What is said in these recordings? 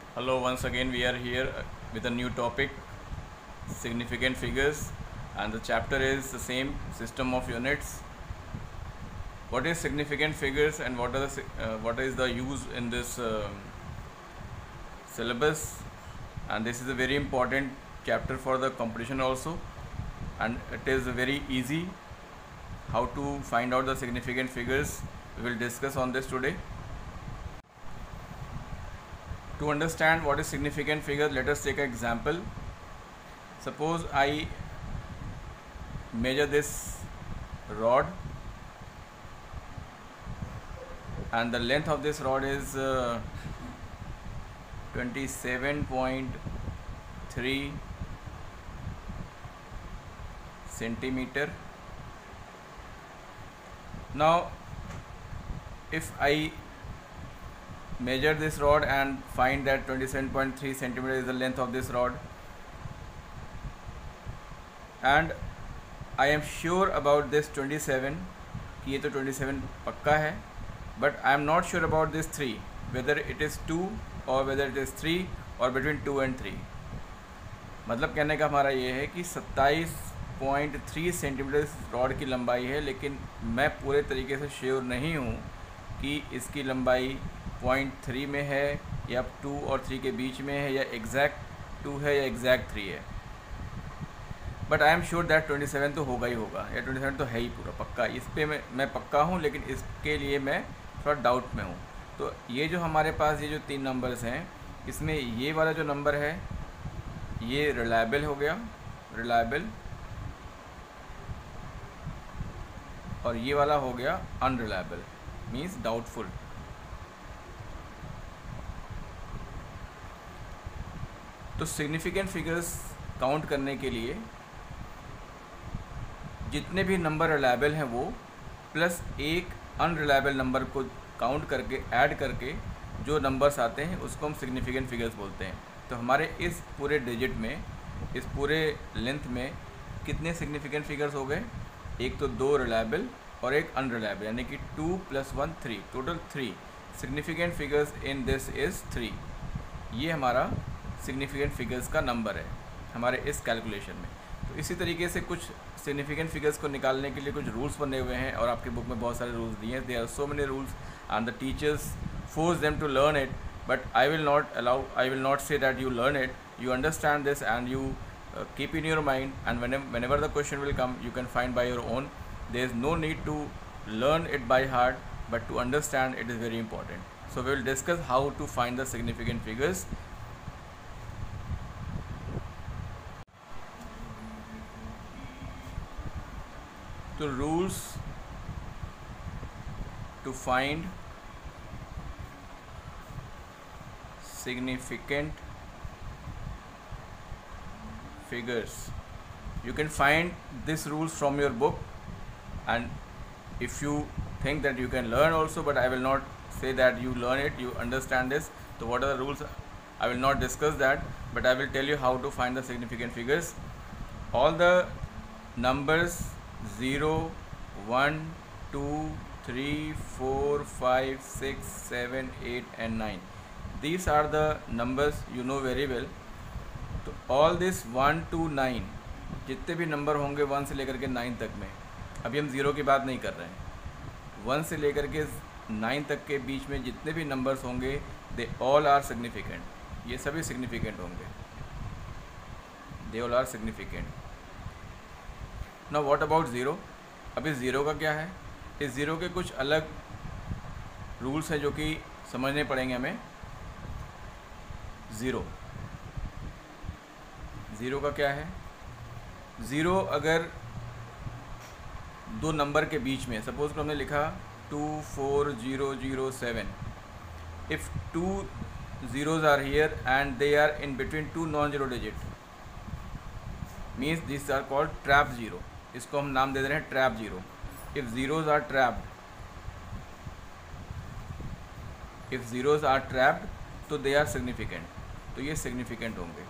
Hello, once again we are here with a new topic, significant figures, and the chapter is the same, system of units. What is significant figures and what is the use in this syllabus? And this is a very important chapter for the competition also, and it is very easy how to find out the significant figures. We will discuss on this today. To understand what is significant figure, let us take an example. Suppose I measure this rod and the length of this rod is 27.3 centimeter. Now if I measure this rod and find that 27.3 centimeter is the length of this rod, and I am sure about this 27 कि ये तो 27 पक्का है, but I am not sure about this 3, whether it is 2 or whether it is 3 or between 2 and 3. मतलब कहने का हमारा ये है कि 27.3 सेंटीमीटर रॉड की लंबाई है, लेकिन मैं पूरे तरीके से श्योर नहीं हूँ कि इसकी लंबाई 0.3 में है या 2 और 3 के बीच में है या एग्जैक्ट 2 है या एग्जैक्ट 3 है. But I am sure that 27 तो होगा ही होगा, या 27 तो है ही पूरा पक्का. इस पे मैं पक्का हूँ, लेकिन इसके लिए मैं थोड़ा डाउट में हूँ. तो ये जो हमारे पास ये जो 3 नंबर्स हैं, इसमें ये वाला जो नंबर है ये रिलायबल हो गया, रिलायबल, और ये वाला हो गया अनरिलायबल, मीन्स डाउटफुल. तो सिग्निफिकेंट फिगर्स काउंट करने के लिए जितने भी नंबर रिलायबल हैं वो प्लस एक अनरिलायबल नंबर को काउंट करके ऐड करके जो नंबर्स आते हैं उसको हम सिग्निफिकेंट फिगर्स बोलते हैं. तो हमारे इस पूरे डिजिट में, इस पूरे लेंथ में कितने सिग्निफिकेंट फिगर्स हो गए? एक तो 2 रिलायबल और एक अनरिलायबल, यानी कि 2 + 1 3, total 3 significant figures in this is 3. ये हमारा सिग्निफिकेंट फिगर्स का नंबर है हमारे इस कैलकुलेशन में. तो इसी तरीके से कुछ सिग्निफिकेंट फिगर्स को निकालने के लिए कुछ रूल्स बने हुए हैं, और आपके बुक में बहुत सारे रूल्स दिए हैं. There are so many rules and the teachers force them to learn it, but I will not say that you learn it. You understand this and you keep in your mind, and whenever the question will come you can find by your own. There is no need to learn it by heart, but to understand it is very important. So we will discuss how to find the significant figures. The rules to find significant figures. You can find these rules from your book, and if you think that you can learn also, but I will not say that you learn it, you understand this. So what are the rules? I will not discuss that, but I will tell you how to find the significant figures. All the numbers 0, 1, 2, 3, 4, 5, 6, 7, 8 and 9. These are the numbers you know very well. तो all this 1 to 9 जितने भी number होंगे 1 से लेकर के 9 तक में, अभी हम 0 की बात नहीं कर रहे हैं, 1 से लेकर के 9 तक के बीच में जितने भी नंबर्स होंगे दे ऑल आर सिग्निफिकेंट. ये सभी सिग्निफिकेंट होंगे, they all are significant. Now what about 0? अभी 0 का क्या है? इस 0 के कुछ अलग रूल्स हैं जो कि समझने पड़ेंगे हमें. 0 का क्या है? 0 अगर दो नंबर के बीच में, सपोज को हमने लिखा 24007, if 2 zeros are here and they are in between 2 non-zero digit, means these are called trap 0. इसको हम नाम दे रहे हैं trap 0. if zeros are trapped तो they are significant. तो ये significant होंगे.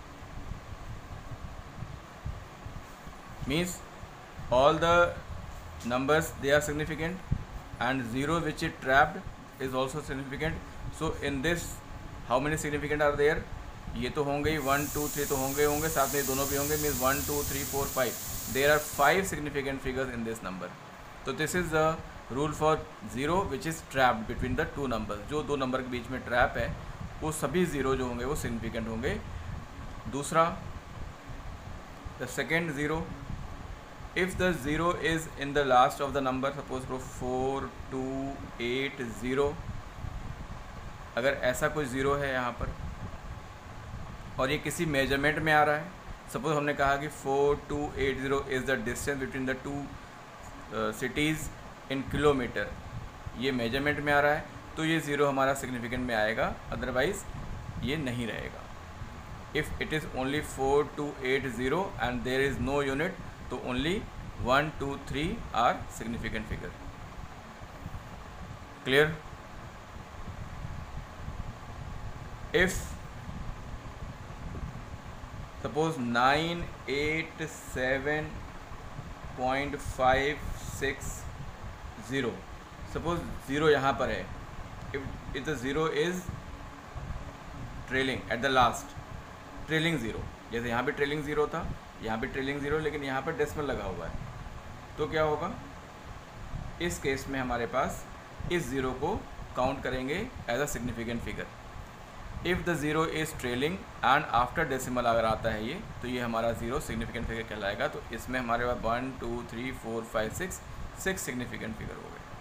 means all the numbers they are significant and 0 which is trapped is also significant. So in this how many significant are there, ये तो होंगे ही 1 2 3 तो होंगे, साथ में दोनों भी होंगे, means 1 2 3 4 5, there are 5 significant figures in this number. तो this is the rule for zero which is trapped between the two numbers, जो दो नंबर के बीच में ट्रैप है वो सभी ज़ीरो जो होंगे वो सिग्निफिकेंट होंगे। दूसरा, the second zero, if the zero is in the last of the number, suppose 4 2 8 0, अगर ऐसा कोई ज़ीरो है यहाँ पर और ये किसी मेजरमेंट में आ रहा है, सपोज हमने कहा कि 4280 is the distance between the two cities in kilometre, ये मेजरमेंट में आ रहा है तो ये ज़ीरो हमारा सिग्निफिकेंट में आएगा, अदरवाइज़ ये नहीं रहेगा। If it is only 4280 and there is no unit, तो only 1 2 3 are significant figure. Clear? If suppose 987.560, suppose zero यहाँ पर है, if the zero is trailing at the last, trailing zero, जैसे यहाँ पे ट्रेलिंग ज़ीरो था, यहाँ पे ट्रेलिंग ज़ीरो, लेकिन यहाँ पर डेसिमल लगा हुआ है, तो क्या होगा, इस केस में हमारे पास इस ज़ीरो को काउंट करेंगे as a significant figure. If the zero is trailing and after decimal अगर आता है ये, तो ये हमारा ज़ीरो सिग्निफिकेंट फिगर कहलाएगा। तो इसमें हमारे पास 1 2 3 4 5 6 सिग्निफिकेंट फिगर हो गए।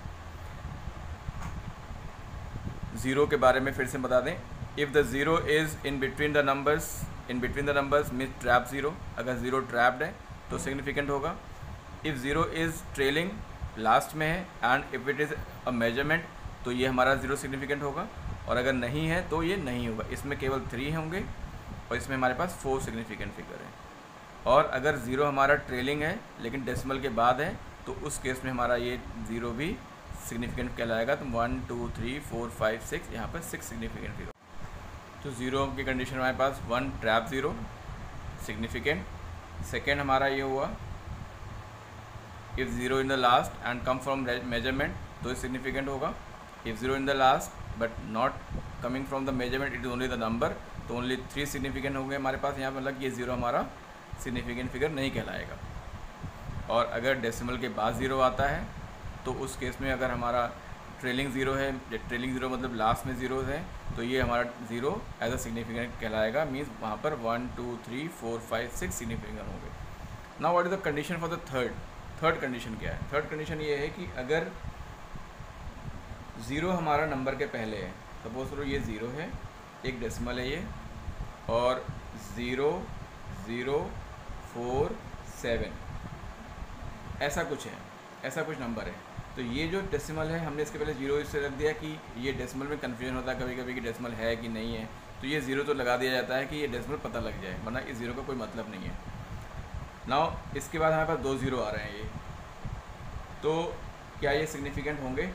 ज़ीरो के बारे में फिर से बता दें, if the zero is in between the numbers mean trap zero, अगर ज़ीरो ट्रैप्ड है तो सिग्निफिकेंट होगा। If zero is trailing, last में है, and if it is a measurement, तो ये हमारा ज़ीरो सिग्निफिकेंट होगा, और अगर नहीं है तो ये नहीं होगा। इसमें केवल 3 होंगे और इसमें हमारे पास 4 सिग्निफिकेंट फिगर है। और अगर ज़ीरो हमारा ट्रेलिंग है लेकिन डेसिमल के बाद है, तो उस केस में हमारा ये ज़ीरो भी सिग्निफिकेंट कहलाएगा। तो 1 2 3 4 5 6, यहाँ पर 6 सिग्निफिकेंट फिगर। तो ज़ीरो की कंडीशन हमारे पास 1 ट्रैप ज़ीरो सिग्निफिकेंट, सेकेंड हमारा ये हुआ if zero in the last and come from measurement, तो ये सिग्निफिकेंट होगा। If zero in the last but not coming from the measurement, it is only the number, तो only 3 significant होंगे हमारे पास यहाँ पर, मतलब ये ज़ीरो हमारा सिग्निफिकेंट फिगर नहीं कहलाएगा। और अगर डेसिमल के बाद ज़ीरो आता है, तो उस केस में अगर हमारा ट्रेलिंग ज़ीरो है, ट्रेलिंग ज़ीरो मतलब लास्ट में ज़ीरो है, तो ये हमारा ज़ीरो एज अ सिग्निफिकेंट कहलाएगा, मीन्स वहाँ पर 1 2 3 4 5 6 सिग्निफिकेंट होंगे। Now what is the condition for the third condition क्या है? थर्ड कंडीशन ये है कि अगर ज़ीरो हमारा नंबर के पहले है, सपोज करो ये ज़ीरो है, एक डेसिमल है ये, और 0 0 4 7 ऐसा कुछ है, ऐसा कुछ नंबर है, तो ये जो डेसिमल है हमने इसके पहले ज़ीरो इससे रख दिया कि ये डेसिमल में कन्फ्यूजन होता है कभी कभी कि डेसिमल है कि नहीं है, तो ये ज़ीरो तो लगा दिया जाता है कि ये डेसिमल पता लग जाए, वरना इस ज़ीरो का कोई मतलब नहीं है। नाउ इसके बाद हमारे पास 2 ज़ीरो आ रहे हैं ये, तो क्या ये सिग्निफिकेंट होंगे?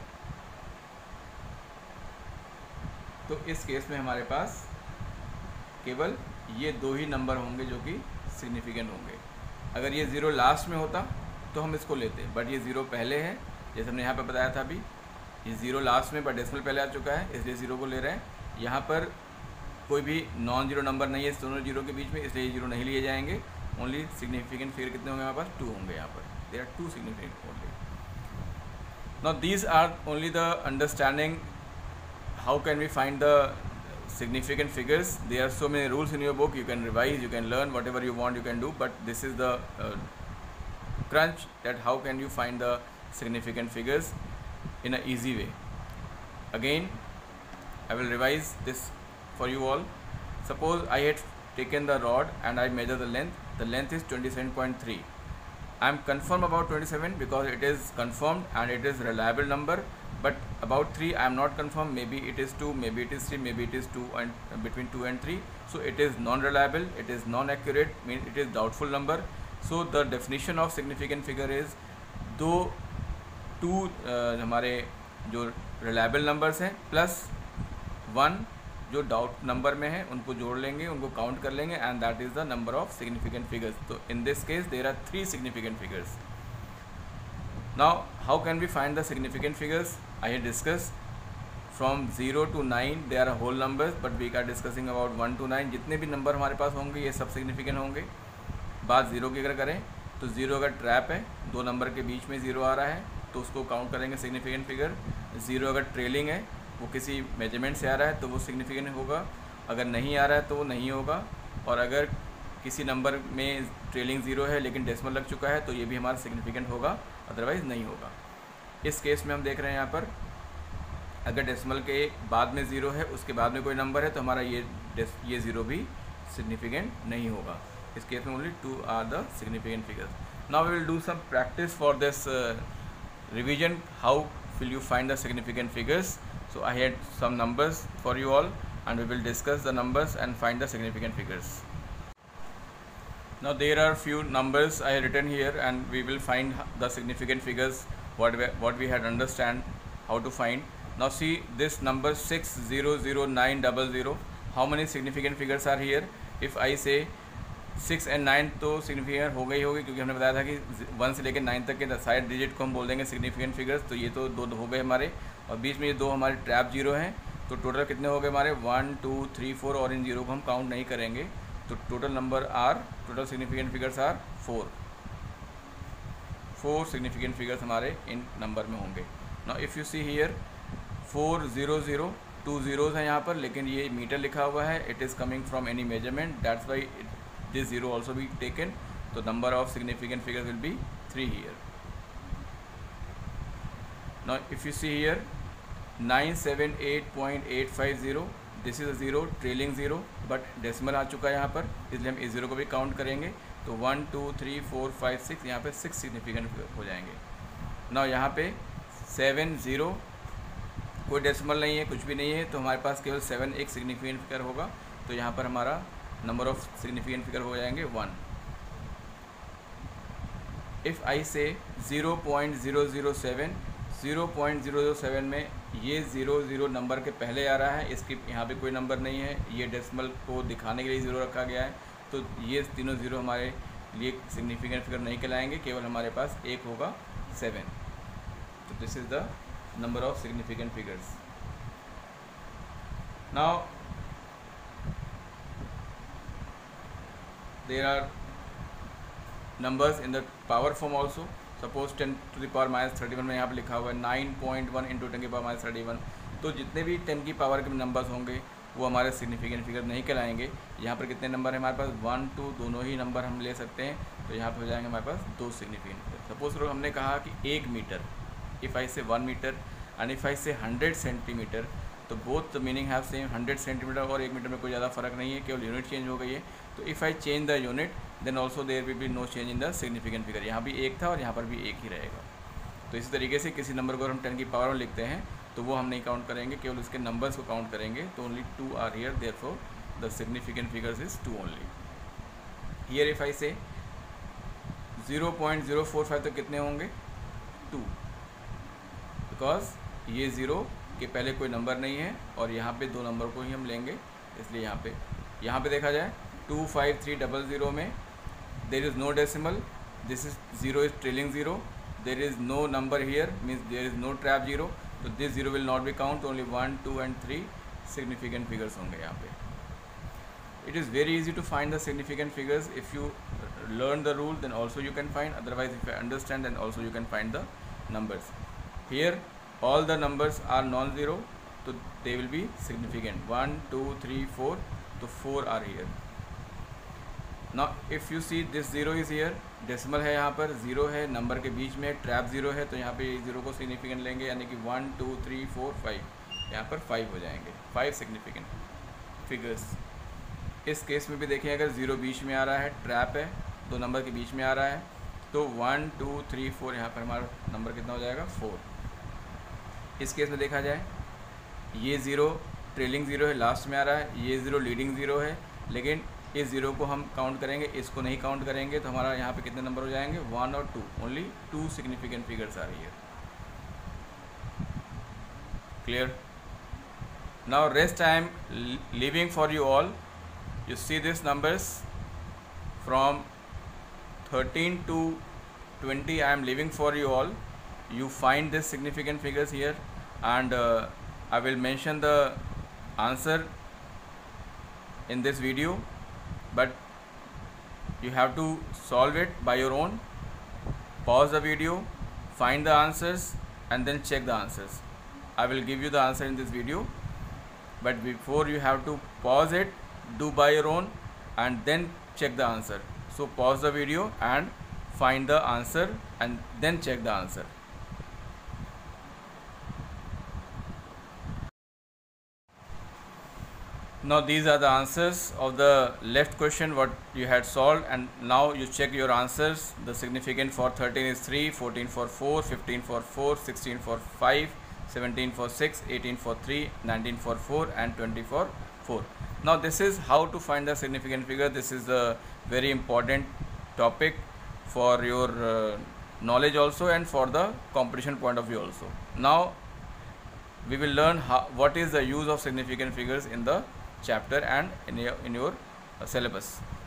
तो इस केस में हमारे पास केवल ये 2 ही नंबर होंगे जो कि सिग्निफिकेंट होंगे। अगर ये ज़ीरो लास्ट में होता तो हम इसको लेते, बट ये ज़ीरो पहले है, जैसे हमने यहाँ पे बताया था अभी, ये ज़ीरो लास्ट में बट डेसिमल पहले आ चुका है, इसलिए ज़ीरो को ले रहे हैं। यहाँ पर कोई भी नॉन ज़ीरो नंबर नहीं है इस दोनों ज़ीरो के बीच में, इसलिए ये ज़ीरो नहीं लिए जाएंगे। ओनली सिग्निफिकेंट फिगर कितने होंगे हमारे पास? 2 होंगे यहाँ पर, there are 2 significant only. Now these are only the understanding how can we find the significant figures. There are so many rules in your book, you can revise, you can learn whatever you want, you can do, but this is the crunch, that how can you find the significant figures in an easy way. Again I will revise this for you all. Suppose I had taken the rod and I measure the length is 27.3. I am confirmed about 27 because it is confirmed and it is reliable number, but about 3 I am not confirmed, maybe it is 2, maybe it is 3, maybe it is 2 and between 2 and 3, so it is non-reliable, it is non-accurate, means it is doubtful number. So the definition of significant figure is दो हमारे जो reliable numbers हैं plus 1 जो doubt number में है उनको जोड़ लेंगे, उनको काउंट कर लेंगे, and that is the number of significant figures. तो in this case there are 3 significant figures. Now how can we find the significant figures? I have discuss from 0 to 9 they are whole numbers, but we are discussing about 1 to 9। जितने भी number हमारे पास होंगे ये सब significant होंगे। बात zero की अगर करें तो ज़ीरो अगर ट्रैप है, दो नंबर के बीच में ज़ीरो आ रहा है तो उसको काउंट करेंगे सिग्निफिकेंट फिगर। ज़ीरो अगर ट्रेलिंग है, वो किसी मेजरमेंट से आ रहा है तो वो सिग्निफिकेंट होगा, अगर नहीं आ रहा है तो वो नहीं होगा। और अगर किसी नंबर में ट्रेलिंग ज़ीरो है लेकिन डेसिमल लग चुका है तो ये भी हमारा सिग्निफिकेंट होगा, अदरवाइज़ नहीं होगा। इस केस में हम देख रहे हैं यहाँ पर अगर डेसिमल के बाद में ज़ीरो है, उसके बाद में कोई नंबर है तो हमारा ये ज़ीरो भी सिग्निफिकेंट नहीं होगा। इस केस में only 2 are the significant figures. Now we will do some practice for this revision, how will you find the significant figures. So I had some numbers for you all and we will discuss the numbers and find the significant figures. Now there are few numbers I have written here and we will find the significant figures what we had understand how to find. Now see this number 600900, how many significant figures are here? If I say 6 and 9 तो significant हो गई होगी, क्योंकि हमने बताया था कि 1 से लेकर 9 तक के साइड डिजिट को हम बोल देंगे सिग्निफिकेंट फिगर्स। तो ये तो दो हो गए हमारे, और बीच में ये दो हमारे ट्रैप जीरो हैं। तो टोटल कितने हो गए हमारे 1 2 3 4, और इन जीरो को हम काउंट नहीं करेंगे। तो total significant figures are 4 significant figures हमारे इन नंबर में होंगे। Now if you see here 400, 2 zeros हैं यहाँ पर, लेकिन ये मीटर लिखा हुआ है, it is coming from any measurement, that's why this zero also be taken. तो number of significant figures will be 3 here. Now if you see here 978.850, this is a zero, trailing zero, but decimal आ चुका है यहाँ पर, इसलिए हम इस zero को भी काउंट करेंगे। तो 1 2 3 4 5 6, यहाँ पे 6 सिग्निफिकेंट हो जाएंगे। ना यहाँ पे 70, कोई डेसिमल नहीं है, कुछ भी नहीं है, तो हमारे पास केवल 7 एक सिग्निफिकेंट फिगर होगा। तो यहाँ पर हमारा नंबर ऑफ सिग्निफिकेंट फिगर हो जाएंगे 1। इफ़ आई से 0.007 में ये 0 नंबर के पहले आ रहा है, इसके यहाँ पे कोई नंबर नहीं है, ये डेसिमल को दिखाने के लिए ज़ीरो रखा गया है। तो ये तीनों ज़ीरो हमारे लिए सिग्निफिकेंट फिगर नहीं कहलाएंगे, केवल हमारे पास एक होगा 7। तो this is the number of significant figures. Now there are numbers in the power form also. Suppose 10 to the power minus 31 में यहाँ पे लिखा हुआ है 9.1 into 10 की पावर माइनस 31। तो जितने भी 10 की पावर के नंबर्स होंगे वो हमारे सिग्निफिकेंट फिगर नहीं कहलाएंगे। यहाँ पर कितने नंबर है हमारे पास 1 2, दोनों ही नंबर हम ले सकते हैं। तो यहाँ पे हो जाएंगे हमारे पास 2 सिग्निफिकेंट फिगर। सपोज हमने कहा कि 1 मीटर, इफ़ आई से 1 मीटर एंड इफ़ आई से 100 सेंटीमीटर, तो both the meaning have same. 100 centimetre और 1 मीटर में कोई ज़्यादा फर्क नहीं है, केवल यूनिट चेंज हो गई है। तो if I change the unit then also there will be no change in the significant figure. यहाँ भी एक था और यहाँ पर भी एक ही रहेगा। तो इसी तरीके से किसी नंबर को हम 10 की पावर में लिखते हैं तो वो हम नहीं काउंट करेंगे, केवल उसके नंबर्स को काउंट करेंगे। तो only 2 are here, therefore the significant figures is 2 only. Here if I say 0.045 तो कितने होंगे 2, बिकॉज ये 0 के पहले कोई नंबर नहीं है और यहाँ पे 2 नंबर को ही हम लेंगे, इसलिए यहाँ पे देखा जाए 25300 में there is no decimal, this is 0 is trailing 0, there is no number here, means there is no trap 0, तो this 0 will not be count, only 1 2 and 3 significant figures होंगे यहाँ पे। It is very easy to find the significant figures. If you learn the rule then also you can find, otherwise if you understand then also you can find the numbers. Here all the numbers are non-zero, so they will be significant. 1 2 3 4, so 4 are here. Now if you see this 0 is here, decimal है यहाँ पर, 0 है, number के बीच में trap 0 है, तो यहाँ पे 0 को significant लेंगे, यानी कि 1 2 3 4 5, यहाँ पर 5 हो जाएंगे, 5 significant figures. इस केस में भी देखिए अगर 0 बीच में आ रहा है, ट्रैप है, 2 नंबर के बीच में आ रहा है, तो 1 2 3 4 यहाँ पर हमारा नंबर कितना हो जाएगा 4। इस केस में देखा जाए ये 0 ट्रेलिंग 0 है, लास्ट में आ रहा है, ये 0 लीडिंग 0 है, लेकिन इस 0 को हम काउंट करेंगे, इसको नहीं काउंट करेंगे, तो हमारा यहाँ पे कितने नंबर हो जाएंगे 1 और 2, ओनली 2 सिग्निफिकेंट फिगर्स आ रही है। Clear? Now rest I am leaving for you all. You see these numbers from 13 to 20 I am leaving for you all. You find these significant figures here and I will mention the answer in this video, but you have to solve it by your own. Pause the video, find the answers, and then check the answers. I will give you the answer in this video, but before you have to pause it, do by your own, and then check the answer. So pause the video and find the answer and then check the answer. Now these are the answers of the left question what you had solved, and now you check your answers. The significant for 13 is 3, 14 for 4, 15 for 4, 16 for 5, 17 for 6, 18 for 3, 19 for 4, and 20 for 4. Now this is how to find the significant figure. This is a very important topic for your knowledge also, and for the competition point of view also. Now we will learn what is the use of significant figures in the chapter and in your syllabus.